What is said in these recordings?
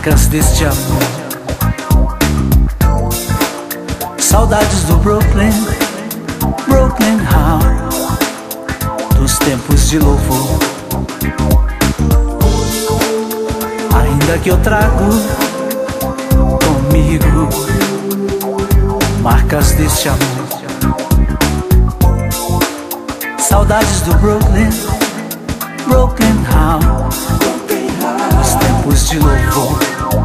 marcas deste amor. Saudades do Brooklyn, Brooklyn Hall, dos tempos de louvor. Ainda que eu trago comigo marcas deste amor. Saudades do Brooklyn, Brooklyn Hall, dos tempos de louvor.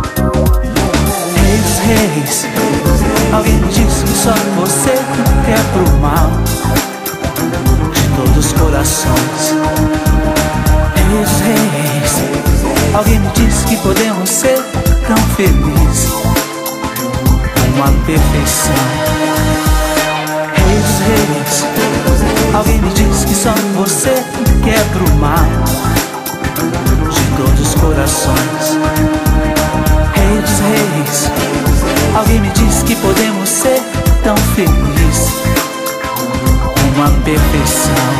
Reis, reis, alguém me disse que só você quer pro mal de todos os corações. Reis, reis, alguém me disse que podemos ser tão felizes, uma perfeição. Reis, reis, alguém me disse que só você quer pro mal de todos os corações. Reis, reis, alguém me disse que podemos ser tão felizes, uma perfeição.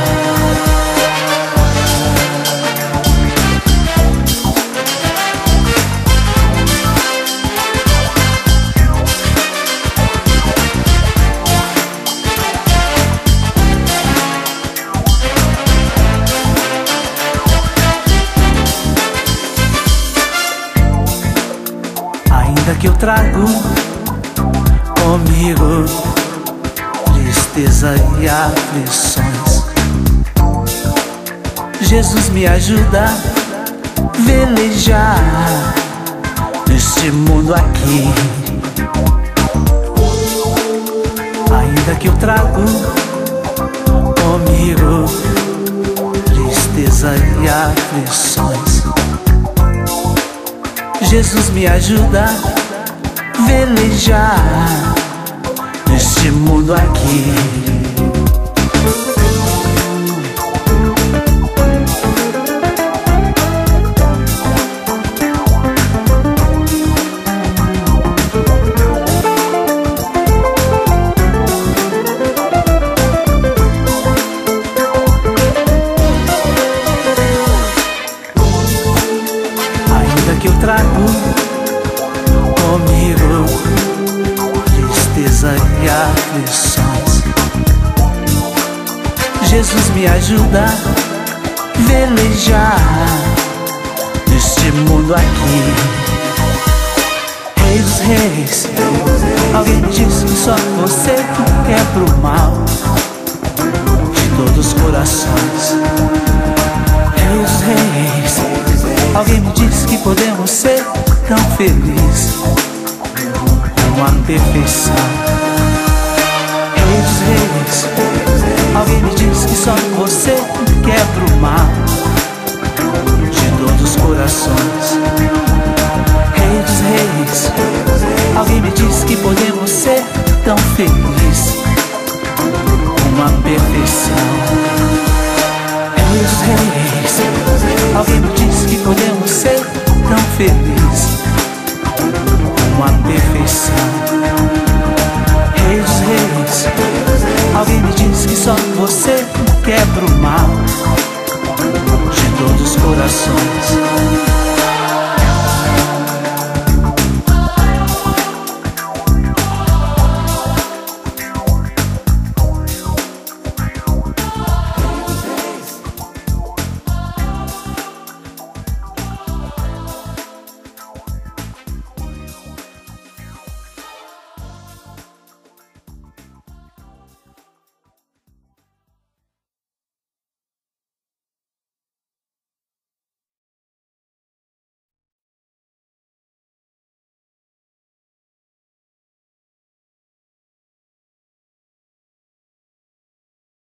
Ainda que eu trago comigo tristeza e aflições, Jesus me ajuda a velejar neste mundo aqui. Ainda que eu trago comigo tristeza e aflições, Jesus me ajuda a velejar neste mundo aqui. Ainda que eu trago comigo tristeza e aflições, Jesus me ajuda a velejar neste mundo aqui. Reis, reis, alguém me disse que só você quer pro mal de todos os corações. Reis, reis, alguém me disse que podemos ser tão felizes, uma perfeição. Reis, reis, alguém me disse que só você quer pro mal de todos os corações. Reis, reis, alguém me disse que podemos ser tão felizes, uma perfeição. Reis, reis, alguém me disse que podemos ser tão felizes, uma perfeição. Reis, reis, alguém me disse que só você quer pro mal de todos os corações.